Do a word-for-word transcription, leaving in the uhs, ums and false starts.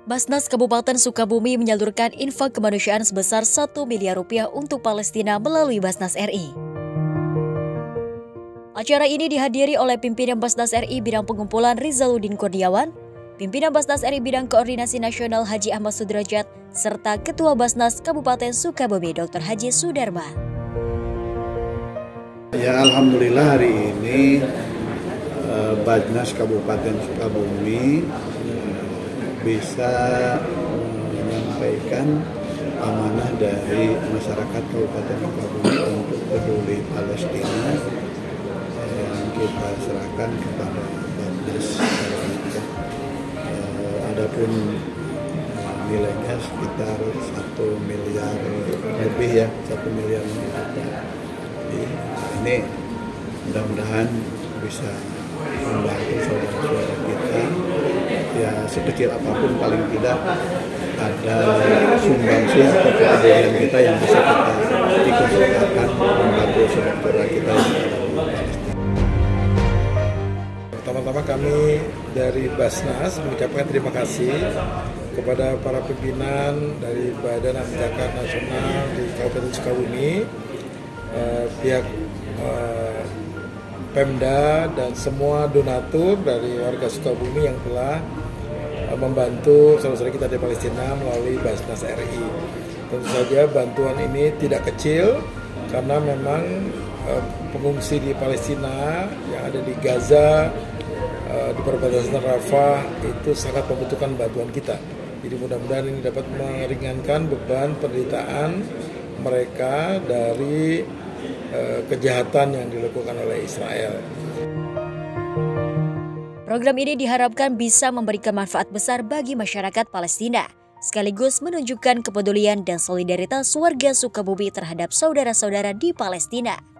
Basnas Kabupaten Sukabumi menyalurkan infak kemanusiaan sebesar satu miliar rupiah untuk Palestina melalui Basnas R I. Acara ini dihadiri oleh pimpinan Basnas R I bidang pengumpulan Rizaludin Kurniawan, pimpinan Basnas R I bidang koordinasi nasional Haji Ahmad Sudrajat, serta Ketua Basnas Kabupaten Sukabumi Doktor Haji Sudarma. Ya, alhamdulillah hari ini eh, Basnas Kabupaten Sukabumi eh, bisa menyampaikan amanah dari masyarakat Kabupaten Sukabumi untuk peduli Palestina yang kita serahkan kepada Basnas. Eh, adapun nilainya sekitar satu miliar lebih ya, satu miliar lebih. Ini mudah-mudahan bisa membantu saudara-saudara kita ya, sekecil apapun paling tidak ada sumbangsi atau kepedulian kita yang bisa kita ikut sertakan membantu saudara kita yang ada di Palestina. Pertama-tama kami dari Basnas mengucapkan terima kasih kepada para pimpinan dari Badan Zakat Nasional di Kabupaten Sukabumi, eh, pihak eh, Pemda dan semua donatur dari warga Sukabumi yang telah eh, membantu saudara-saudara kita di Palestina melalui Basnas R I. Tentu saja bantuan ini tidak kecil karena memang eh, pengungsi di Palestina yang ada di Gaza, eh, di perbatasan Rafah itu sangat membutuhkan bantuan kita. Jadi mudah-mudahan ini dapat meringankan beban penderitaan mereka dari eh, kejahatan yang dilakukan oleh Israel. Program ini diharapkan bisa memberikan manfaat besar bagi masyarakat Palestina, sekaligus menunjukkan kepedulian dan solidaritas warga Sukabumi terhadap saudara-saudara di Palestina.